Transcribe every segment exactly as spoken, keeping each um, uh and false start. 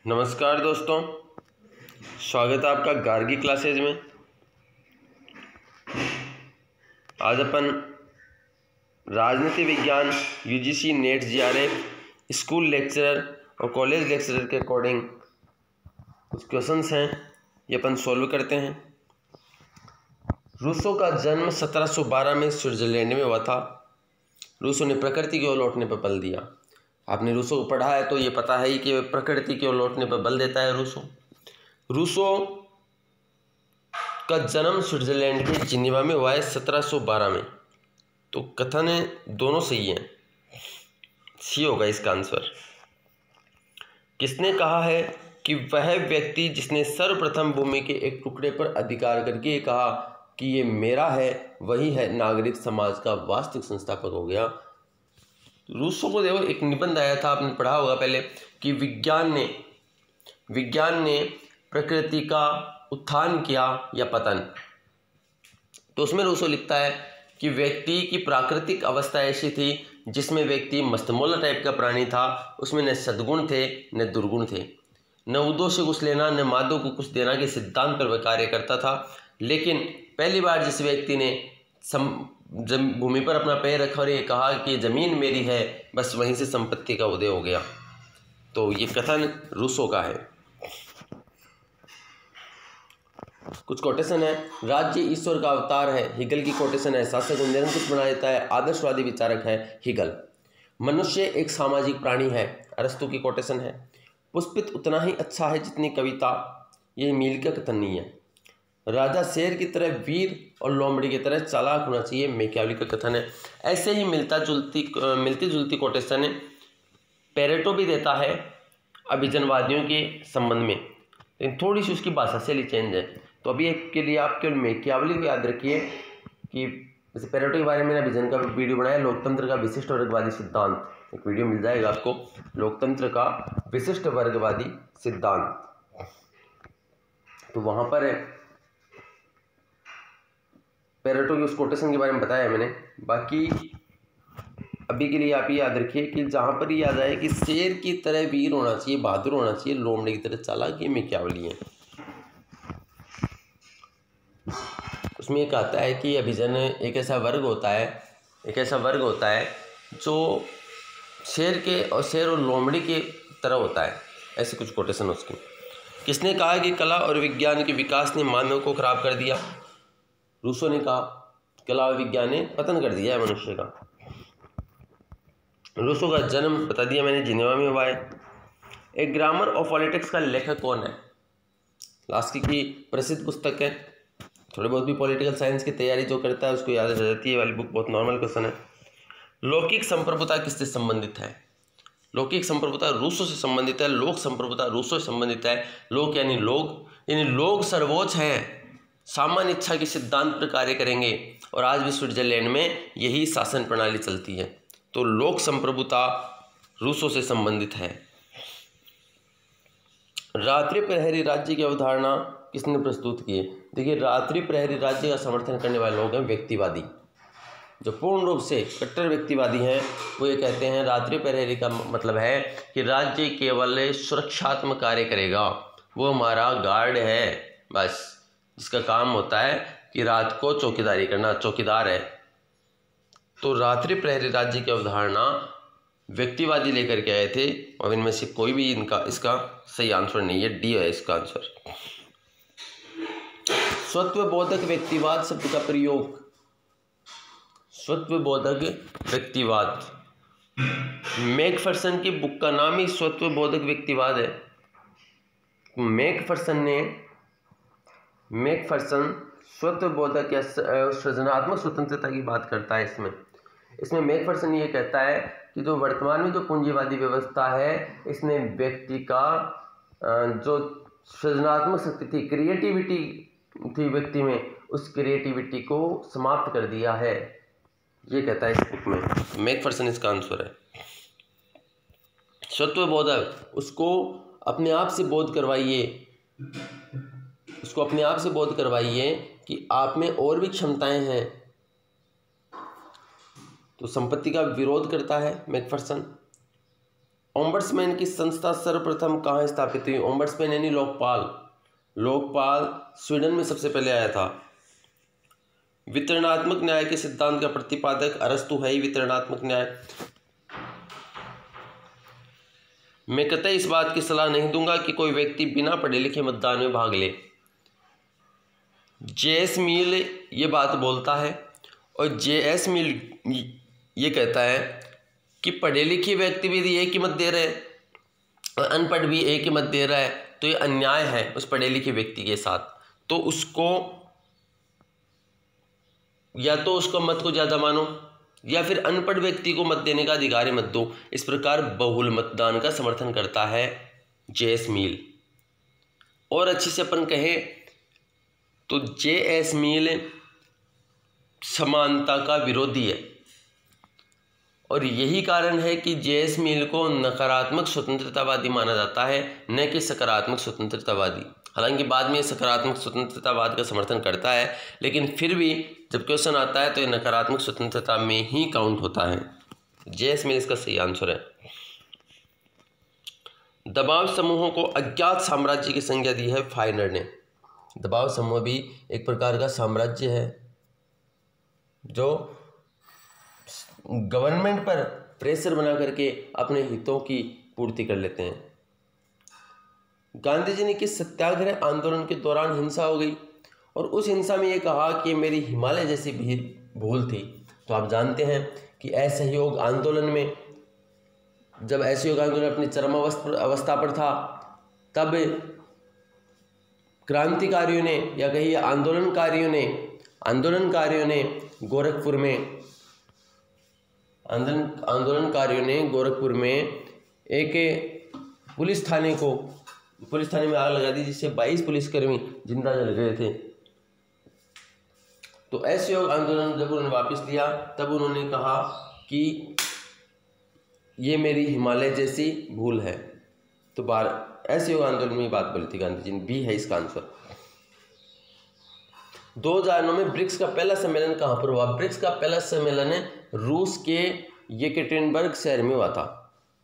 नमस्कार दोस्तों, स्वागत है आपका गार्गी क्लासेज में। आज अपन राजनीति विज्ञान UGC NET JRF school lecturer और कॉलेज लेक्चरर के अकॉर्डिंग कुछ क्वेश्चंस हैं, ये अपन सॉल्व करते हैं। रूसो का जन्म सत्रह सौ बारह में स्विट्जरलैंड में हुआ था। रूसो ने प्रकृति की ओर लौटने पर बल दिया। आपने रूसो को पढ़ा है तो ये पता है ही कि प्रकृति की ओर लौटने पर बल देता है रूसो। रूसो का जन्म स्विट्जरलैंड के जिनेवा में हुआ है सत्रह सौ बारह में। तो कथन दोनों सही हैं, सी होगा इसका आंसर। किसने कहा है कि वह व्यक्ति जिसने सर्वप्रथम भूमि के एक टुकड़े पर अधिकार करके कहा कि ये मेरा है, वही है नागरिक समाज का वास्तविक संस्थापक हो गया। रूसो को देखो, एक निबंध आया था, आपने पढ़ा होगा पहले, कि विज्ञान ने विज्ञान ने प्रकृति का उत्थान किया या पतन। तो उसमें रूसो लिखता है कि व्यक्ति की प्राकृतिक अवस्था ऐसी थी जिसमें व्यक्ति मस्तमौला टाइप का प्राणी था। उसमें न सद्गुण थे न दुर्गुण थे, न उदों से कुछ लेना न मादों को कुछ देना के सिद्धांत पर वह कार्य करता था। लेकिन पहली बार जिस व्यक्ति ने सम जम भूमि पर अपना पैर रखा और ये कहा कि ज़मीन मेरी है, बस वहीं से संपत्ति का उदय हो गया। तो ये कथन रूसो का है। कुछ कोटेशन है। राज्य ईश्वर का अवतार है, हिगल की कोटेशन है। शासक को निरंकुश बना देता है, आदर्शवादी विचारक है, हिगल। मनुष्य एक सामाजिक प्राणी है, अरस्तु की कोटेशन है। पुष्पित उतना ही अच्छा है जितनी कविता, ये मील का कथन नहीं है। राजा शेर की तरह वीर और लोमड़ी की तरह चालाक होना चाहिए, मैकियावेली का कथन है। ऐसे ही मिलता जुलती मिलती जुलती कोटेशन है पेरेटो भी देता है अभिजनवादियों के संबंध में, लेकिन थोड़ी सी उसकी भाषा शैली चेंज है। तो अभी एक के लिए आप केवल मैकियावेली को याद रखिए कि जैसे पेरेटो के बारे में अभिजन का वीडियो बनाया, लोकतंत्र का विशिष्ट वर्गवादी सिद्धांत, एक वीडियो मिल जाएगा आपको, लोकतंत्र का विशिष्ट वर्गवादी सिद्धांत। तो वहाँ पर पेरेटो की उस कोटेशन के बारे में बताया मैंने। बाकी अभी के लिए आप ये याद रखिए कि जहाँ पर ही याद आए कि शेर की तरह वीर होना चाहिए, बहादुर होना चाहिए, लोमड़ी की तरह चालाक, ये मैकियावेली है। उसमें ये कहता है कि अभिजन एक ऐसा वर्ग होता है एक ऐसा वर्ग होता है जो शेर के और शेर और लोमड़ी के तरह होता है। ऐसे कुछ कोटेशन उसकी। किसने कहा कि कला और विज्ञान के विकास ने मानव को खराब कर दिया? रूसो ने कहा कला और विज्ञान ने पतन कर दिया है मनुष्य का। रूसो का जन्म बता दिया मैंने, जिनेवा में हुआ है। एक ग्रामर ऑफ पॉलिटिक्स का लेखक कौन है? लास्की की प्रसिद्ध पुस्तक है। थोड़ी बहुत भी पॉलिटिकल साइंस की तैयारी जो करता है उसको याद रह जाती है वाली बुक, बहुत नॉर्मल क्वेश्चन है। लौकिक संप्रभुता किससे संबंधित है? लौकिक संप्रभुता रूसो से संबंधित है। लोक संप्रभुता रूसो से संबंधित है। लोक यानी लोग, यानी लोग सर्वोच्च हैं, सामान्य इच्छा के सिद्धांत पर कार्य करेंगे, और आज भी स्विट्जरलैंड में यही शासन प्रणाली चलती है। तो लोक संप्रभुता रूसो से संबंधित है। रात्रि प्रहरी राज्य की अवधारणा किसने प्रस्तुत की है? देखिए, रात्रि प्रहरी राज्य का समर्थन करने वाले लोग हैं व्यक्तिवादी। जो पूर्ण रूप से कट्टर व्यक्तिवादी हैं वो ये कहते हैं रात्रि प्रहरी का मतलब है कि राज्य केवल सुरक्षात्मक कार्य करेगा, वो हमारा गार्ड है, बस जिसका काम होता है कि रात को चौकीदारी करना, चौकीदार है। तो रात्रि प्रहरी राज्य की अवधारणा व्यक्तिवादी लेकर के आए थे, और इनमें से कोई भी इनका इसका सही आंसर नहीं है, डी है इसका आंसर। स्वत्वबोधक व्यक्तिवाद शब्द का प्रयोग। स्वत्वबोधक व्यक्तिवाद, मैकफर्सन की बुक का नाम ही स्वत्वबोधक व्यक्तिवाद है। मैकफर्सन ने मैकफर्सन स्वत्वबोधक या सृजनात्मक स्वतंत्रता की बात करता है। इसमें इसमें मैकफर्सन ये कहता है कि जो वर्तमान में जो पूंजीवादी व्यवस्था है, इसने व्यक्ति का जो सृजनात्मक शक्ति थी, क्रिएटिविटी थी व्यक्ति में, उस क्रिएटिविटी को समाप्त कर दिया है, ये कहता है इस बुक में। मैकफर्सन इसका आंसर है। स्वत्वबोधक, उसको अपने आप से बोध करवाइए उसको अपने आप से बोध करवाइए कि आप में और भी क्षमताएं हैं। तो संपत्ति का विरोध करता है मैकफर्सन, ओम्बड्समैन की संस्था सर्वप्रथम कहाँ स्थापित हुई? ओम्बड्समैन यानी लोकपाल। लोकपाल स्वीडन में सबसे पहले आया था। वितरणात्मक न्याय के सिद्धांत का प्रतिपादक अरस्तु है ही। वितरणात्मक न्याय, मैं कतई इस बात की सलाह नहीं दूंगा कि कोई व्यक्ति बिना पढ़े लिखे मतदान में भाग ले। जे एस मिल ये बात बोलता है और जे एस मिल ये कहता है कि पढ़े लिखे व्यक्ति भी एक ही मत दे रहे हैं और अनपढ़ भी एक ही मत दे रहा है, तो ये अन्याय है उस पढ़े लिखे व्यक्ति के साथ। तो उसको या तो उसको मत को ज़्यादा मानो या फिर अनपढ़ व्यक्ति को मत देने का अधिकार मत दो। इस प्रकार बहुल मतदान का समर्थन करता है जे एस मिल। और अच्छी से अपन कहें तो जे एस मिल समानता का विरोधी है और यही कारण है कि जे एस मिल को नकारात्मक स्वतंत्रतावादी माना जाता है, न कि सकारात्मक स्वतंत्रतावादी। हालांकि बाद में सकारात्मक स्वतंत्रतावाद का समर्थन करता है, लेकिन फिर भी जब क्वेश्चन आता है तो ये नकारात्मक स्वतंत्रता में ही काउंट होता है। जे एस मिल इसका सही आंसर है। दबाव समूहों को अज्ञात साम्राज्य की संज्ञा दी है फाइनर ने। दबाव समूह भी एक प्रकार का साम्राज्य है जो गवर्नमेंट पर प्रेशर बना करके अपने हितों की पूर्ति कर लेते हैं। गांधी जी ने किस सत्याग्रह आंदोलन के दौरान हिंसा हो गई और उस हिंसा में ये कहा कि मेरी हिमालय जैसी भी भूल थी? तो आप जानते हैं कि असहयोग आंदोलन में, जब असहयोग आंदोलन अपनी चरम अवस्था पर था, तब क्रांतिकारियों ने या कहिए आंदोलनकारियों ने आंदोलनकारियों ने गोरखपुर में आंदोलन आंदोलनकारियों ने गोरखपुर में एक पुलिस थाने को पुलिस थाने में आग लगा दी, जिससे बाईस पुलिसकर्मी जिंदा जल गए थे। तो असहयोग आंदोलन जब उन्होंने वापस लिया तब उन्होंने कहा कि ये मेरी हिमालय जैसी भूल है। तो बार असहयोग आंदोलन में बात बोली थी गांधी जी ने। बी है इसका आंसर। दो हजार नौ में ब्रिक्स का पहला सम्मेलन कहाँ पर हुआ? ब्रिक्स का पहला सम्मेलन रूस के येकेटेरिनबर्ग शहर में हुआ था।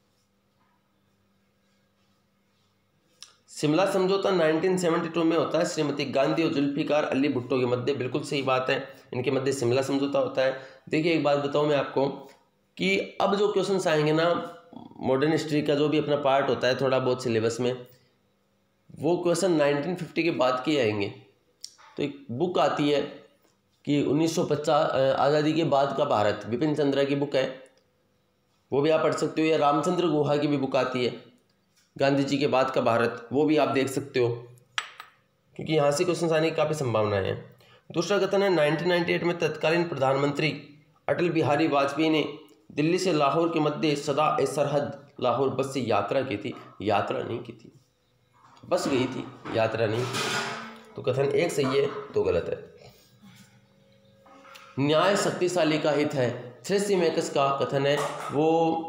शिमला समझौता उन्नीस सौ बहत्तर में होता है श्रीमती गांधी और जुल्फिकार अली भुट्टो के मध्य। बिल्कुल सही बात है, इनके मध्य शिमला समझौता होता है। देखिए एक बात बताऊं मैं आपको कि अब जो क्वेश्चंस आएंगे ना मॉडर्न हिस्ट्री का जो भी अपना पार्ट होता है थोड़ा बहुत सिलेबस में, वो क्वेश्चन उन्नीस सौ पचास के बाद के आएंगे। तो एक बुक आती है कि उन्नीस सौ पचास आज़ादी के बाद का भारत, विपिन चंद्रा की बुक है, वो भी आप पढ़ सकते हो। या रामचंद्र गुहा की भी बुक आती है गांधी जी के बाद का भारत, वो भी आप देख सकते हो, क्योंकि यहाँ से क्वेश्चन आने की काफ़ी संभावनाएं हैं। दूसरा कथन है उन्नीस सौ अट्ठानवे में तत्कालीन प्रधानमंत्री अटल बिहारी वाजपेयी ने दिल्ली से लाहौर के मध्य सदा ए सरहद लाहौर बस से यात्रा की थी। यात्रा नहीं की थी, बस गई थी, यात्रा नहीं की। तो कथन एक सही है, दो गलत है। न्याय शक्तिशाली का हित है। थ्रेसिमेकस का कथन है, वो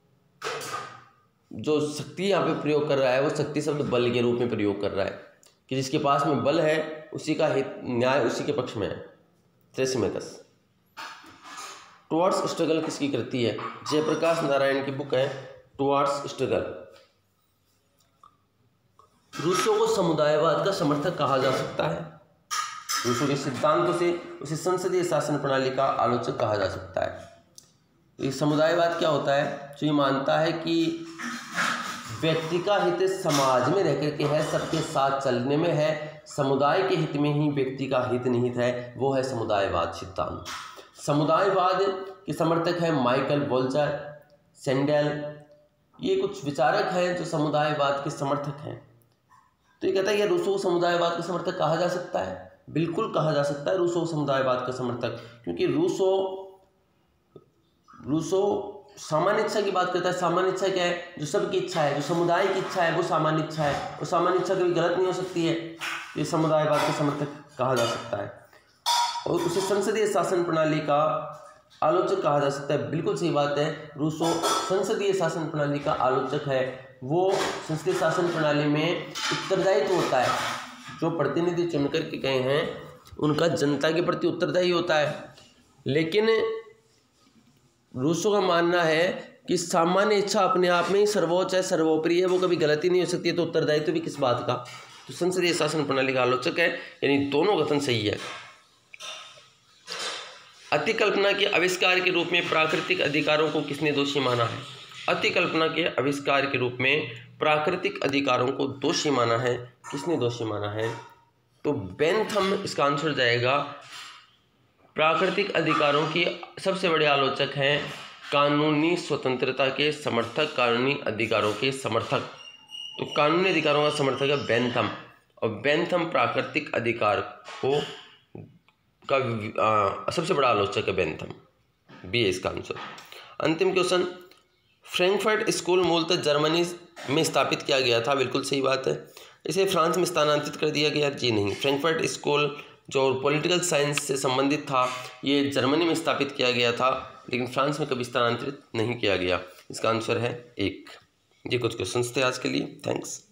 जो शक्ति यहाँ पे प्रयोग कर रहा है वो शक्ति शब्द बल के रूप में प्रयोग कर रहा है कि जिसके पास में बल है उसी का हित, न्याय उसी के पक्ष में है। थ्रेसिमेकस। टुवर्ड्स स्ट्रगल किसकी कृति है? जयप्रकाश नारायण की बुक है टुवर्ड्स स्ट्रगल। रूसो को समुदायवाद का समर्थक कहा जा सकता है। रूसो के सिद्धांतों से उसे संसदीय शासन प्रणाली का आलोचक कहा जा सकता है। ये समुदायवाद क्या होता है? जो ये मानता है कि व्यक्ति का हित समाज में रह करके है, सबके साथ चलने में है, समुदाय के हित में ही व्यक्ति का हित निहित है, वो है समुदायवाद सिद्धांत। समुदायवाद के समर्थक है माइकल वोल्चर, सेंडेल, ये कुछ विचारक हैं जो समुदायवाद के समर्थक हैं। तो ये कहता है कि रूसो समुदायवाद का समर्थक कहा जा सकता है। बिल्कुल कहा जा सकता है रूसो समुदायवाद का समर्थक, क्योंकि रूसो रूसो सामान्य इच्छा की बात करता है। सामान्य इच्छा क्या है? जो सबकी इच्छा है, जो समुदाय की इच्छा है, वो सामान्य इच्छा है, और सामान्य इच्छा कभी गलत नहीं हो सकती है। ये समुदायवाद का समर्थक कहा जा सकता है और उसे संसदीय शासन प्रणाली का आलोचक कहा जा सकता है। बिल्कुल सही बात है, रूसो संसदीय शासन प्रणाली का आलोचक है। वो संसदीय शासन प्रणाली में उत्तरदायित्व होता है, जो प्रतिनिधि चुन करके गए हैं उनका जनता के प्रति उत्तरदायी होता है। लेकिन रूसो का मानना है कि सामान्य इच्छा अपने आप में ही सर्वोच्च है, सर्वोपरि है, वो कभी गलती नहीं हो सकती है, तो उत्तरदायित्व भी किस बात का? तो संसदीय शासन प्रणाली का आलोचक है, यानी दोनों कथन सही है। अतिकल्पना के आविष्कार के रूप में प्राकृतिक अधिकारों को किसने दोषी माना है? अतिकल्पना के आविष्कार के रूप में प्राकृतिक अधिकारों को दोषी माना है, किसने दोषी माना है? तो बेंथम इसका आंसर जाएगा। प्राकृतिक अधिकारों की सबसे बड़े आलोचक हैं कानूनी स्वतंत्रता के समर्थक, कानूनी अधिकारों के समर्थक। तो कानूनी अधिकारों का समर्थक है बेंथम, और बेंथम प्राकृतिक अधिकार को का आ, सबसे बड़ा आलोचक है बेंथम। बी है इसका आंसर। अंतिम क्वेश्चन, फ्रैंकफर्ट स्कूल मूलतः जर्मनी में स्थापित किया गया था, बिल्कुल सही बात है। इसे फ्रांस में स्थानांतरित कर दिया गया? जी नहीं, फ्रैंकफर्ट स्कूल जो पॉलिटिकल साइंस से संबंधित था ये जर्मनी में स्थापित किया गया था, लेकिन फ्रांस में कभी स्थानांतरित नहीं किया गया। इसका आंसर है एक। ये कुछ क्वेश्चंस थे आज के लिए। थैंक्स।